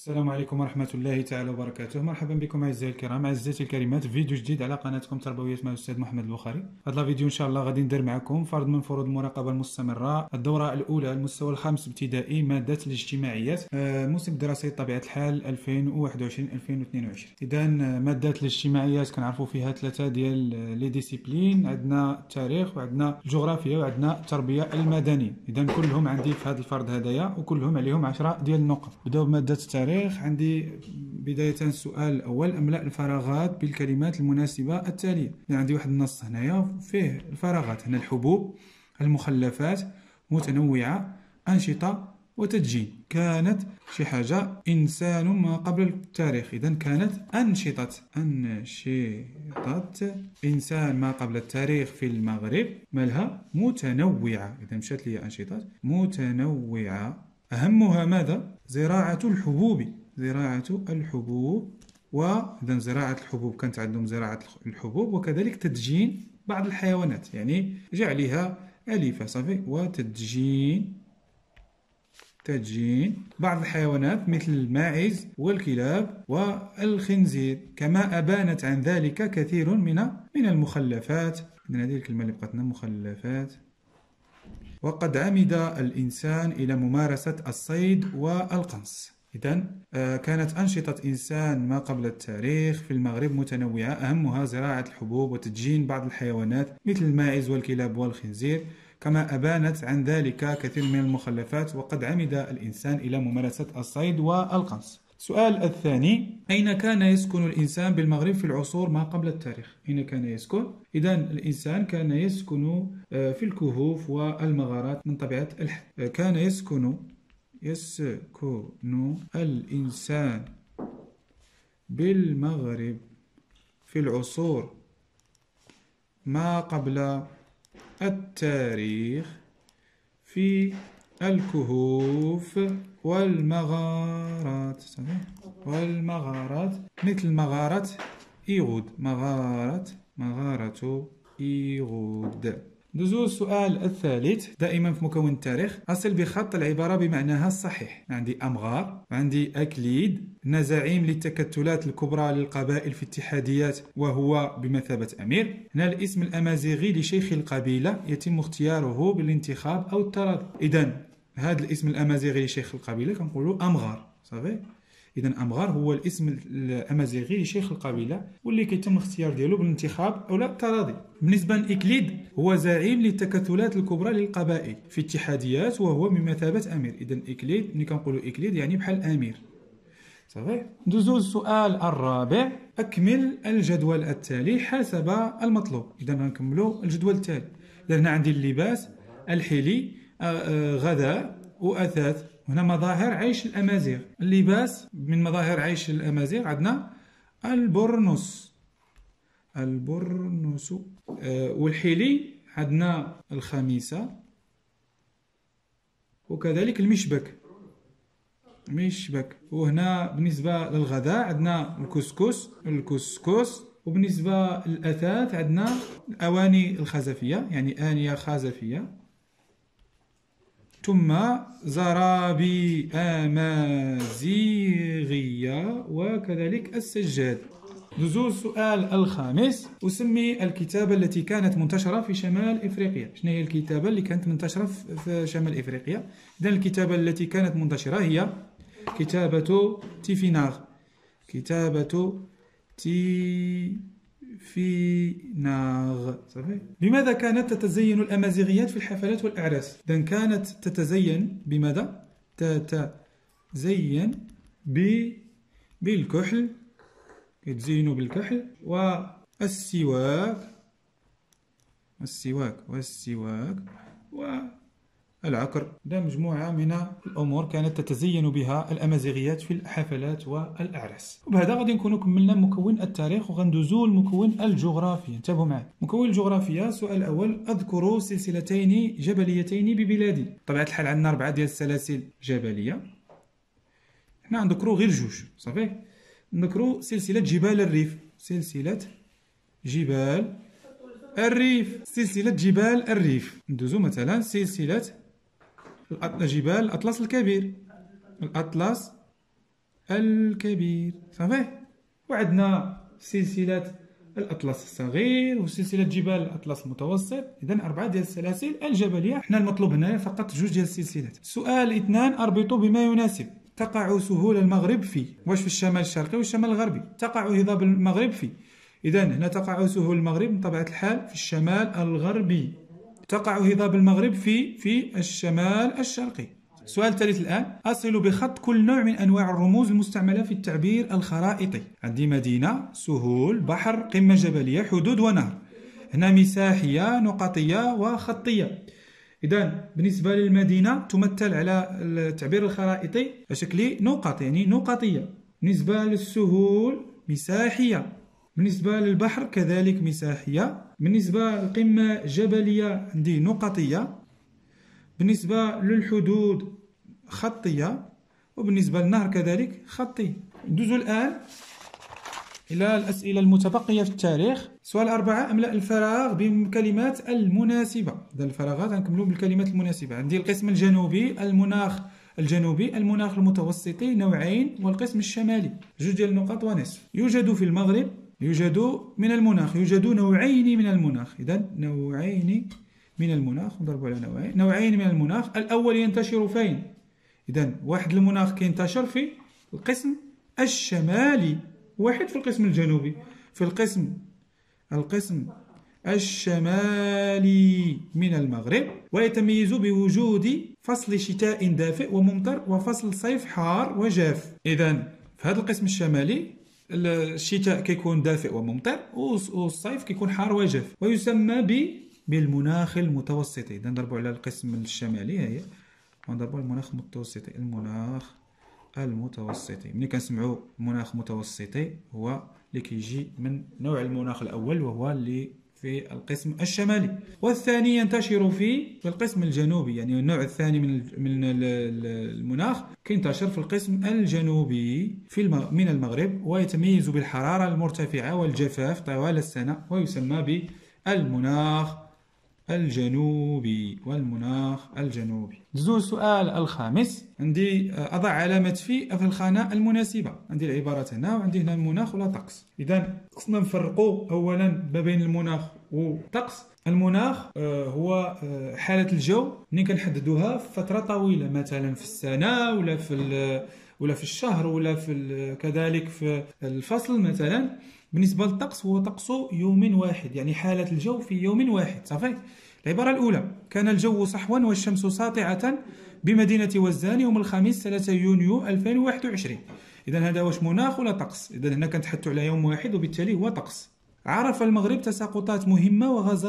السلام عليكم ورحمة الله تعالى وبركاته. مرحبا بكم أعزائي الكرام أعزائي الكريمات في فيديو جديد على قناتكم تربوية مع الأستاذ محمد البخاري. في هذا الفيديو إن شاء الله غادي ندير معكم فرض من فروض المراقبة المستمرة الدورة الأولى المستوى الخامس ابتدائي مادة الاجتماعيات الموسم الدراسي طبيعة الحال 2021-2022. إذا مادة الاجتماعيات كنعرفوا فيها ثلاثة ديال لي ديسيبلين، عندنا التاريخ وعندنا الجغرافيا وعندنا التربية المدنية. إذا كلهم عندي في هذا الفرض هدايا وكلهم عليهم 10 ديال النقط. بداو بمادة التاريخ. عندي بداية السؤال الأول: أملأ الفراغات بالكلمات المناسبة التالية. يعني عندي واحد النص هنايا فيه الفراغات، هنا الحبوب، المخلفات، متنوعة، أنشطة وتدجين. كانت شي حاجة إنسان ما قبل التاريخ، إذا كانت أنشطة إنسان ما قبل التاريخ في المغرب مالها متنوعة، إذا مشات لي أنشطة متنوعة. أهمها ماذا؟ زراعة الحبوب، وإذا زراعة الحبوب كانت عندهم زراعة الحبوب، وكذلك تدجين بعض الحيوانات، يعني جعلها أليفة صافي، وتدجين بعض الحيوانات مثل الماعز والكلاب والخنزير، كما أبانت عن ذلك كثير من المخلفات. إذن هذه الكلمة اللي بقات لنا مخلفات. وقد عمد الإنسان إلى ممارسة الصيد والقنص. إذن كانت أنشطة إنسان ما قبل التاريخ في المغرب متنوعة، أهمها زراعة الحبوب وتدجين بعض الحيوانات مثل الماعز والكلاب والخنزير، كما أبانت عن ذلك كثير من المخلفات. وقد عمد الإنسان إلى ممارسة الصيد والقنص. السؤال الثاني: أين كان يسكن الإنسان بالمغرب في العصور ما قبل التاريخ؟ أين كان يسكن؟ إذن الإنسان كان يسكن في الكهوف والمغارات من طبيعة الحال. كان يسكن الإنسان بالمغرب في العصور ما قبل التاريخ في الكهوف والمغارات، مثل مغارة إيغود، مغارة إيغود. ندوزو السؤال الثالث. دائما في مكون التاريخ أصل بخط العبارة بمعناها الصحيح. عندي أمغار، عندي أكليد، زعيم للتكتلات الكبرى للقبائل في اتحاديات وهو بمثابة أمير. هنا الاسم الأمازيغي لشيخ القبيلة يتم اختياره بالانتخاب أو التراضي. إذن هذا الاسم الأمازيغي لشيخ القبيلة كنقولوا أمغار صافي. إذا أمغار هو الاسم الأمازيغي لشيخ القبيلة واللي كيتم الاختيار ديالو بالانتخاب أو لا التراضي. بالنسبة لإكليد هو زعيم للتكتلات الكبرى للقبائل في اتحاديات وهو بمثابة أمير. إذا إكليد ملي كنقولوا إكليد يعني بحال أمير صحيح. ندوزو السؤال الرابع: أكمل الجدول التالي حسب المطلوب. إذا غنكملوا الجدول التالي. إذا هنا عندي اللباس، الحلي، غذاء وأثاث. هنا مظاهر عيش الأمازيغ. اللباس من مظاهر عيش الأمازيغ عندنا البرنس، والحلي عندنا الخميسة، وكذلك المشبك. وهنا بالنسبة للغذاء عندنا الكسكس. وبالنسبة للأثاث عندنا الأواني الخزفية، يعني آنية خزفية، ثم زرابي أمازيغية، وكذلك السجاد. ندوزو السؤال الخامس: أسمي الكتابة التي كانت منتشرة في شمال إفريقيا. شنو هي الكتابة اللي كانت منتشرة في شمال إفريقيا؟ إذن الكتابة التي كانت منتشرة هي كتابة تيفيناغ. صحيح. بماذا كانت تتزين الأمازيغيات في الحفلات والأعراس؟ إذن كانت تتزين بماذا؟ تتزين بالكحل، يتزينوا بالكحل والسواك والعكر. ده مجموعة من الأمور كانت تتزين بها الأمازيغيات في الحفلات والأعراس. وبهذا غادي نكونوا كملنا مكون التاريخ وغندوزو المكون الجغرافيا. انتبهوا معي. مكون الجغرافيا السؤال الأول: أذكر سلسلتين جبليتين ببلادي. طبيعة الحال عندنا 4 ديال السلاسل جبلية، حنا غنذكروا غير 2 صافي. نذكروا سلسلة جبال الريف. ندوزو مثلا سلسلة جبال الأطلس الكبير، الكبير. صافي. وعندنا سلسلة الأطلس الصغير وسلسلة جبال الأطلس المتوسط. إذا 4 ديال السلاسل الجبلية. حنا المطلوب هنا فقط 2 ديال السلسلات. سؤال 2 أربطوا بما يناسب. تقع سهول المغرب في، واش في الشمال الشرقي والشمال الغربي؟ تقع هضاب المغرب في. إذا هنا تقع سهول المغرب بطبيعة الحال في الشمال الغربي. تقع هضاب المغرب في الشمال الشرقي. السؤال الثالث الآن، أصل بخط كل نوع من أنواع الرموز المستعملة في التعبير الخرائطي. عندي مدينة، سهول، بحر، قمة جبلية، حدود ونهر. هنا مساحية، نقطية وخطية. إذا بالنسبة للمدينة تمثل على التعبير الخرائطي على شكل نقط، يعني نقطية. بالنسبة للسهول مساحية. بالنسبة للبحر كذلك مساحية. بالنسبة للقمة جبلية عندي نقطية. بالنسبة للحدود خطية. وبالنسبة للنهر كذلك خطي. ندوز الآن إلى الأسئلة المتبقية في التاريخ. سؤال 4، أملأ الفراغ بالكلمات المناسبة. إذا الفراغات غنكملو بالكلمات المناسبة. عندي القسم الجنوبي، المناخ الجنوبي، المناخ المتوسطي نوعين، والقسم الشمالي 2 ديال النقاط ونصف. يوجد في المغرب، يوجد من المناخ، يوجد نوعين من المناخ. إذا نوعين من المناخ، نضربوا على نوعين من المناخ. الأول ينتشر فين؟ إذا واحد المناخ كينتشر في القسم الشمالي، واحد في القسم الجنوبي. في القسم الشمالي من المغرب، ويتميز بوجود فصل شتاء دافئ وممطر وفصل صيف حار وجاف. إذا في هذا القسم الشمالي الشتاء كيكون دافئ وممطر، والصيف كيكون حار وجاف، ويسمى بالمناخ المتوسطي. إذا نضربوا على القسم الشمالي، هي ونضربوا المناخ المتوسطي. المناخ المتوسطي. ملي كنسمعوا مناخ متوسطي هو اللي كيجي من نوع المناخ الأول، وهو اللي في القسم الشمالي. والثاني ينتشر في القسم الجنوبي، يعني النوع الثاني من المناخ كينتشر في القسم الجنوبي من المغرب، ويتميز بالحرارة المرتفعة والجفاف طوال السنة، ويسمى بالمناخ الجنوبي. والمناخ الجنوبي. ندوزو السؤال الخامس. عندي أضع علامة في الخانة المناسبة. عندي العبارات هنا، وعندي هنا المناخ ولا طقس. إذا خصنا نفرقوا أولا ما بين المناخ والطقس. المناخ هو حالة الجو ملي كنحددوها في فترة طويلة، مثلا في السنة ولا في الشهر ولا كذلك في الفصل مثلا. بالنسبة للطقس هو طقس يوم واحد، يعني حالة الجو في يوم واحد. صافي. العبارة الأولى، كان الجو صحوا والشمس ساطعة بمدينة وزان يوم الخميس 3 يونيو 2021. إذا هذا واش مناخ ولا طقس؟ إذا هنا كنتحدثوا على يوم واحد، وبالتالي هو طقس. عرف المغرب تساقطات مهمة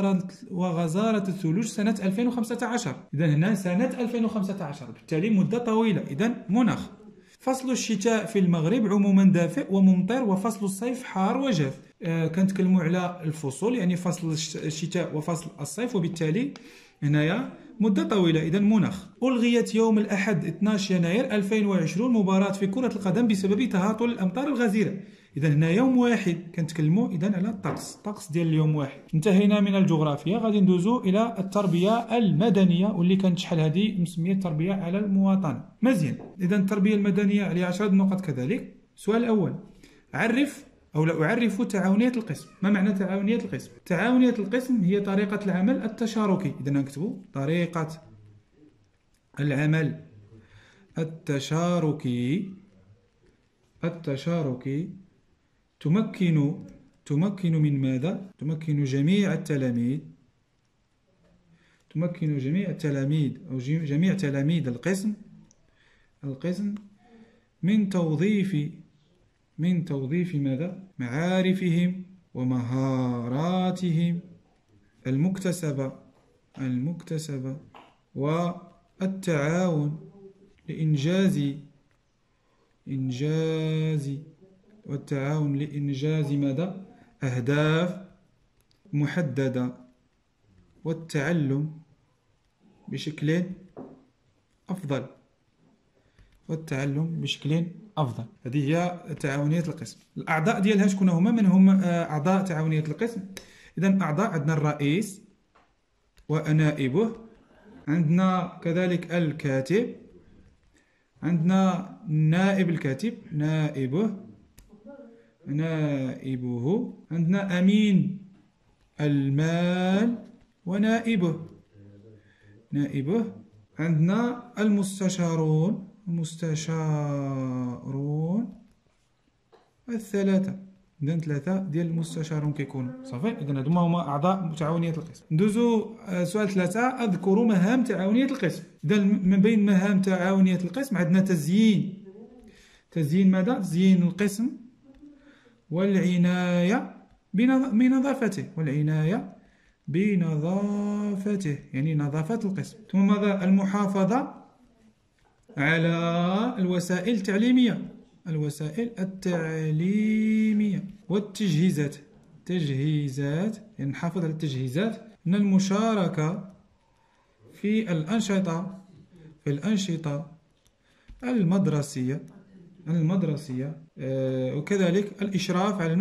وغزارة الثلوج سنة 2015. إذا هنا سنة 2015، بالتالي مدة طويلة. إذا مناخ. فصل الشتاء في المغرب عموما دافئ وممطر، وفصل الصيف حار وجاف. كنتكلموا على الفصول، يعني فصل الشتاء وفصل الصيف، وبالتالي هنايا مدة طويلة. إذا مناخ. ألغيت يوم الأحد 12 يناير 2020 مباراة في كرة القدم بسبب تهاطل الأمطار الغزيرة. إذا هنا يوم واحد كنتكلموا إذا على الطقس ديال اليوم واحد. انتهينا من الجغرافيا، غادي ندوزو إلى التربية المدنية، واللي كانت شحال هذه مسمية التربية على المواطنة. مزيان. إذا التربية المدنية عليها 10 نقط كذلك. السؤال الأول، أعرف تعاونية القسم. ما معنى تعاونية القسم؟ تعاونية القسم هي طريقة العمل التشاركي. إذا نكتبوا طريقة العمل التشاركي تمكن من ماذا؟ تمكن جميع التلاميذ أو جميع تلاميذ القسم من توظيف ماذا؟ معارفهم ومهاراتهم المكتسبة والتعاون لإنجاز ماذا؟ أهداف محددة، والتعلم بشكل أفضل. هذه هي تعاونية القسم. الأعضاء ديالها شكون هما؟ من هم أعضاء تعاونية القسم؟ إذا أعضاء عندنا الرئيس ونائبه، عندنا كذلك الكاتب، عندنا نائب الكاتب، نائبه. عندنا أمين المال ونائبه، عندنا المستشارون، الثلاثة. إذن 3 ديال المستشارون كيكونوا صافي. إذن هادو هما أعضاء متعاونية القسم. ندوزو سؤال 3، أذكروا مهام تعاونية القسم. إذن من بين مهام تعاونية القسم عندنا تزيين ماذا؟ تزيين القسم والعناية بنظافته، يعني نظافة القسم. ثم ماذا؟ المحافظة على الوسائل التعليمية والتجهيزات، يعني نحافظ على التجهيزات. من المشاركة في الأنشطة المدرسية، وكذلك الإشراف على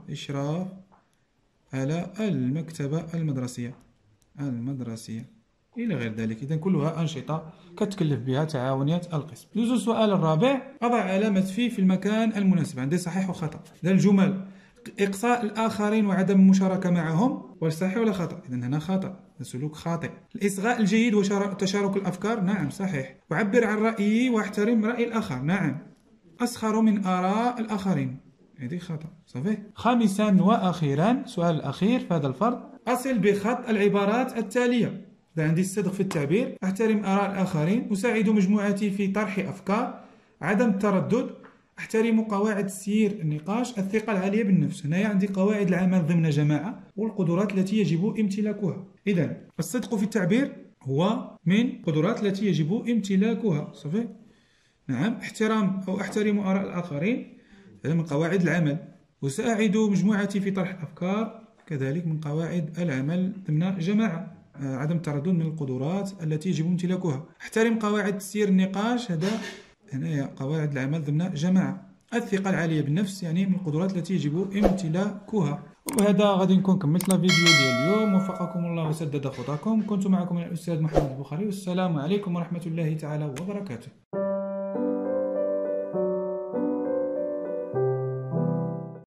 المكتبة المدرسية إلى غير ذلك. إذن كلها أنشطة كتكلف بها تعاونية القسم. ندوزو السؤال الرابع، أضع علامة في المكان المناسب. عندي صحيح وخطأ. إذن الجمل: إقصاء الآخرين وعدم المشاركة معهم، واش صحيح ولا خطأ؟ إذن هنا خطأ، سلوك خاطئ. الإصغاء الجيد وتشارك الأفكار، نعم صحيح. أعبر عن رأيي وأحترم رأي الآخر، نعم. أسخر من آراء الآخرين، هذه خطأ صحيح. خامسا وأخيرا، السؤال الأخير في هذا الفرض: أصل بخط العبارات التالية. إذا عندي الصدق في التعبير، أحترم آراء الآخرين، أساعد مجموعتي في طرح أفكار، عدم التردد، أحترم قواعد السير النقاش، الثقة العالية بالنفس. هنايا عندي قواعد العمل ضمن جماعة والقدرات التي يجب امتلاكها. إذن الصدق في التعبير هو من القدرات التي يجب امتلاكها صحيح. نعم. أحترم آراء الآخرين، هذا من قواعد العمل. أساعد مجموعتي في طرح الأفكار، كذلك من قواعد العمل ضمن جماعة. عدم التردد من القدرات التي يجب امتلاكها. احترم قواعد تسيير النقاش، هذا هنايا قواعد العمل ضمن جماعة. الثقة العالية بالنفس يعني من القدرات التي يجب امتلاكها. وبهذا غادي نكون كملت الفيديو ديال اليوم. وفقكم الله وسدد خطاكم. كنت معكم الأستاذ محمد البخاري، والسلام عليكم ورحمة الله تعالى وبركاته.